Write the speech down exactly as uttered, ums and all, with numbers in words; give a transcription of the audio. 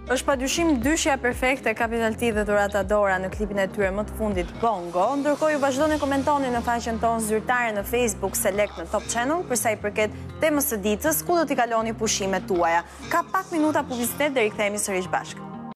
Është padyshim dyshja perfekte Capital T dhe Dorata Dora në klipin e tyre më të fundit Bongo, ndërkohë ju vazhdoni komentoni në faqen tonë zyrtare në Facebook Select në Top Channel për sa i përket temës së ditës, ku do t'i kaloni pushimet tuaja. Ka pak minuta publicitet dhe rikthehemi sërish bashkë.